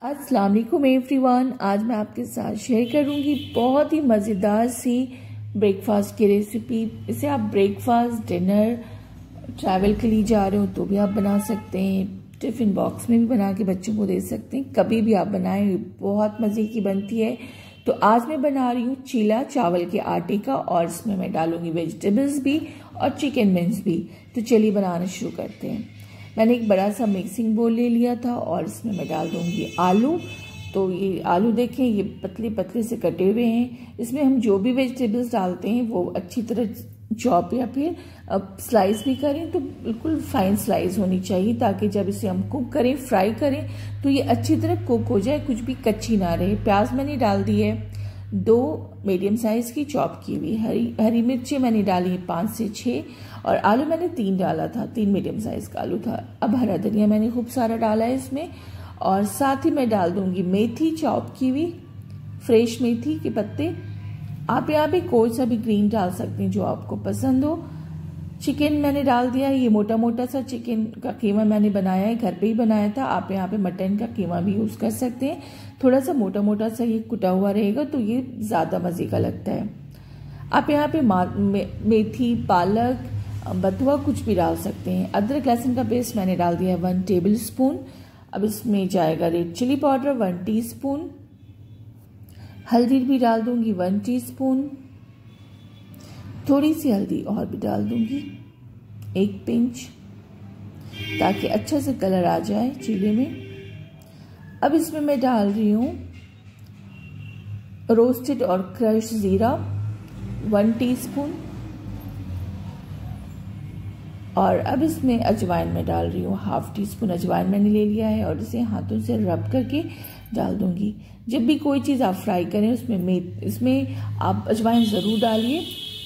अस्सलाम वालेकुम एवरीवन। आज मैं आपके साथ शेयर करूंगी बहुत ही मज़ेदार सी ब्रेकफास्ट की रेसिपी। इसे आप ब्रेकफास्ट, डिनर, ट्रैवल के लिए जा रहे हो तो भी आप बना सकते हैं, टिफ़िन बॉक्स में भी बना के बच्चों को दे सकते हैं, कभी भी आप बनाएं, बहुत मज़े की बनती है। तो आज मैं बना रही हूँ चीला चावल के आटे का, और इसमें मैं डालूंगी वेजिटेबल्स भी और चिकन विंग्स भी। तो चलिए बनाना शुरू करते हैं। मैंने एक बड़ा सा मिक्सिंग बोल ले लिया था और इसमें मैं डाल दूंगी आलू। तो ये आलू देखें, ये पतले पतले से कटे हुए हैं। इसमें हम जो भी वेजिटेबल्स डालते हैं वो अच्छी तरह चॉप या फिर स्लाइस भी करें तो बिल्कुल फाइन स्लाइस होनी चाहिए, ताकि जब इसे हम कुक करें, फ्राई करें तो ये अच्छी तरह कुक हो जाए, कुछ भी कच्ची ना रहे। प्याज मैंने डाल दी है 2 मीडियम साइज की चॉप की हुई। हरी मिर्ची मैंने डाली है 5 से 6, और आलू मैंने 3 डाला था, 3 मीडियम साइज का आलू था। अब हरा धनिया मैंने खूब सारा डाला है इसमें, और साथ ही मैं डाल दूंगी मेथी चॉप की हुई, फ्रेश मेथी के पत्ते। आप यहाँ पे कोई सा भी ग्रीन डाल सकते हैं जो आपको पसंद हो। चिकन मैंने डाल दिया है, ये मोटा मोटा सा चिकन का कीमा मैंने बनाया है, घर पे ही बनाया था। आप यहाँ पे मटन का कीमा भी यूज़ कर सकते हैं, थोड़ा सा मोटा मोटा सा ये कुटा हुआ रहेगा तो ये ज़्यादा मज़े का लगता है। आप यहाँ पे मेथी, पालक, बथुआ कुछ भी डाल सकते हैं। अदरक लहसुन का पेस्ट मैंने डाल दिया है 1 टेबल स्पून। अब इसमें जाएगा रेड चिली पाउडर 1 टीस्पून, हल्दी भी डाल दूंगी 1 टीस्पून, थोड़ी सी हल्दी और भी डाल दूंगी 1 पिंच, ताकि अच्छा से कलर आ जाए चीले में। अब इसमें मैं डाल रही हूँ रोस्टेड और क्रश जीरा 1 टीस्पून, और अब इसमें अजवाइन में डाल रही हूँ 1/2 टीस्पून अजवाइन मैंने ले लिया है, और इसे हाथों से रब करके डाल दूंगी। जब भी कोई चीज़ आप फ्राई करें इसमें आप अजवाइन ज़रूर डालिए।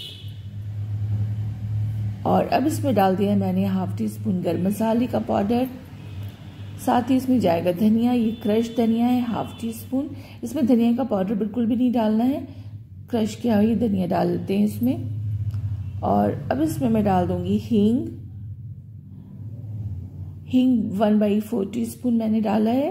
और अब इसमें डाल दिया है मैंने 1/2 टीस्पून गरम मसाले का पाउडर। साथ ही इसमें जाएगा धनिया, ये क्रश धनिया है 1/2 टीस्पून। इसमें धनिया का पाउडर बिल्कुल भी नहीं डालना है, क्रश किया हुआ धनिया डाल देते हैं इसमें। और अब इसमें मैं डाल दूंगी हींग 1/4 टीस्पून मैंने डाला है।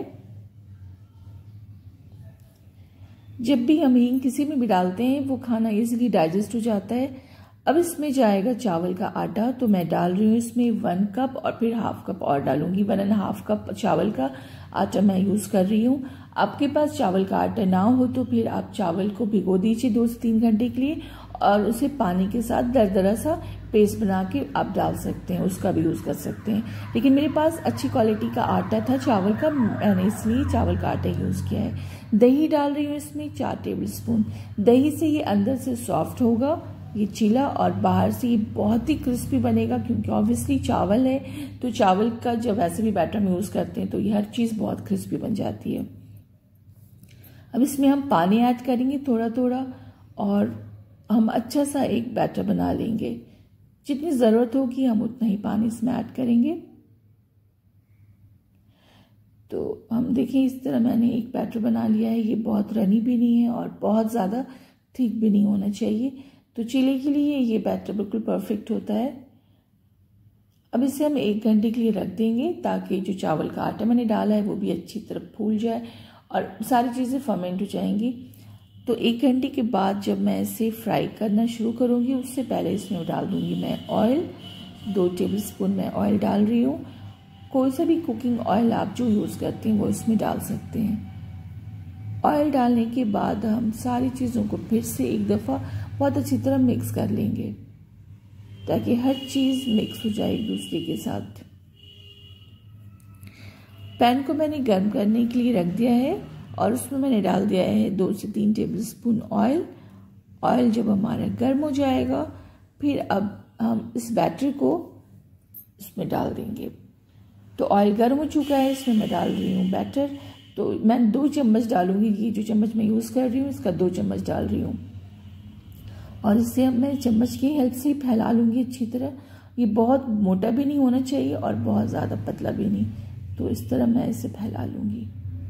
जब भी हम हींग किसी में भी डालते हैं वो खाना इजीली डाइजेस्ट हो जाता है। अब इसमें जाएगा चावल का आटा, तो मैं डाल रही हूँ इसमें 1 कप, और फिर 1/2 कप और डालूंगी। 1.5 कप चावल का आटा मैं यूज़ कर रही हूँ। आपके पास चावल का आटा ना हो तो फिर आप चावल को भिगो दीजिए 2 से 3 घंटे के लिए, और उसे पानी के साथ दरदरा सा पेस्ट बना के आप डाल सकते हैं, उसका भी यूज़ कर सकते हैं। लेकिन मेरे पास अच्छी क्वालिटी का आटा था चावल का, मैंने इसलिए चावल का आटा यूज़ किया है। दही डाल रही हूँ इसमें 4 टेबल स्पून। दही से ये अंदर से सॉफ्ट होगा ये चीला, और बाहर से ये बहुत ही क्रिस्पी बनेगा, क्योंकि ऑब्वियसली चावल है तो चावल का जब वैसे भी बैटर हम यूज़ करते हैं तो ये हर चीज़ बहुत क्रिस्पी बन जाती है। अब इसमें हम पानी ऐड करेंगे थोड़ा थोड़ा, और हम अच्छा सा एक बैटर बना लेंगे। जितनी ज़रूरत होगी हम उतना ही पानी इसमें ऐड करेंगे। तो हम देखें इस तरह मैंने एक बैटर बना लिया है। ये बहुत रनी भी नहीं है और बहुत ज़्यादा थिक भी नहीं होना चाहिए, तो चीले के लिए ये बैटर बिल्कुल परफेक्ट होता है। अब इसे हम 1 घंटे के लिए रख देंगे, ताकि जो चावल का आटा मैंने डाला है वो भी अच्छी तरह फूल जाए और सारी चीज़ें फर्मेंट हो जाएंगी। तो 1 घंटे के बाद जब मैं इसे फ्राई करना शुरू करूँगी, उससे पहले इसमें डाल दूँगी मैं ऑयल। 2 टेबल स्पून मैं ऑयल डाल रही हूँ। कोई सा भी कुकिंग ऑयल आप जो यूज़ करते हैं वो इसमें डाल सकते हैं। ऑयल डालने के बाद हम सारी चीज़ों को फिर से एक दफ़ा बहुत अच्छी तरह मिक्स कर लेंगे, ताकि हर चीज़ मिक्स हो जाए एक दूसरे के साथ। पैन को मैंने गर्म करने के लिए रख दिया है, और उसमें मैंने डाल दिया है 2 से 3 टेबल स्पून ऑयल। ऑयल जब हमारा गर्म हो जाएगा, फिर अब हम इस बैटर को इसमें डाल देंगे। तो ऑयल गर्म हो चुका है, इसमें मैं डाल रही हूँ बैटर। तो मैं 2 चम्मच डालूंगी, ये जो चम्मच मैं यूज़ कर रही हूँ इसका 2 चम्मच डाल रही हूँ, और इसे अब मैं चम्मच की हेल्प से फैला लूँगी अच्छी तरह। ये बहुत मोटा भी नहीं होना चाहिए और बहुत ज़्यादा पतला भी नहीं, तो इस तरह मैं इसे फैला लूँगी।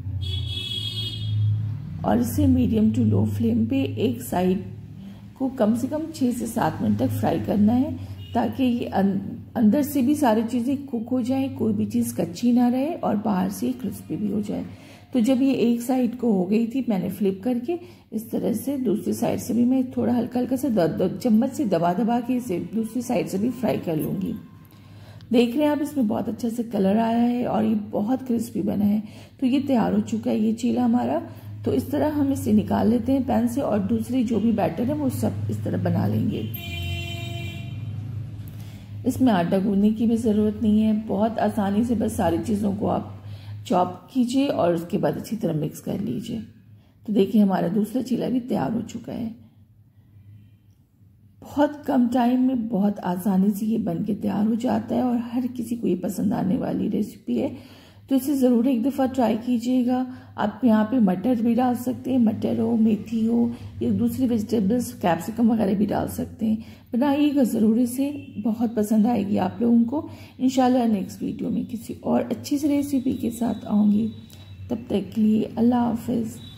और इसे मीडियम टू लो फ्लेम पे एक साइड को कम से कम 6 से 7 मिनट तक फ्राई करना है, ताकि ये अंदर से भी सारी चीज़ें कुक हो जाएं, कोई भी चीज़ कच्ची ना रहे और बाहर से क्रिस्पी भी हो जाए। तो जब ये एक साइड को हो गई थी, मैंने फ्लिप करके इस तरह से दूसरी साइड से भी मैं थोड़ा हल्का हल्का से चम्मच से दबा दबा के इसे दूसरी साइड से भी फ्राई कर लूँगी। देख रहे हैं आप, इसमें बहुत अच्छा से कलर आया है और ये बहुत क्रिस्पी बना है। तो ये तैयार हो चुका है ये चीला हमारा। तो इस तरह हम इसे निकाल लेते हैं पैन से और दूसरी जो भी बैटर है वो सब इस तरह बना लेंगे। इसमें आटा गूंदने की भी ज़रूरत नहीं है, बहुत आसानी से बस सारी चीज़ों को आप चॉप कीजिए और उसके बाद अच्छी तरह मिक्स कर लीजिए। तो देखिए हमारा दूसरा चीला भी तैयार हो चुका है। बहुत कम टाइम में बहुत आसानी से ये बन के तैयार हो जाता है और हर किसी को ये पसंद आने वाली रेसिपी है। तो इसे ज़रूर एक दफ़ा ट्राई कीजिएगा। आप यहाँ पे मटर भी डाल सकते हैं, मटर हो, मेथी हो या दूसरी वेजिटेबल्स, कैप्सिकम वगैरह भी डाल सकते हैं। बनाइएगा ज़रूर, इसे बहुत पसंद आएगी आप लोगों को। इंशाल्लाह नेक्स्ट वीडियो में किसी और अच्छी सी रेसिपी के साथ आऊँगी। तब तक के लिए अल्लाह हाफिज़।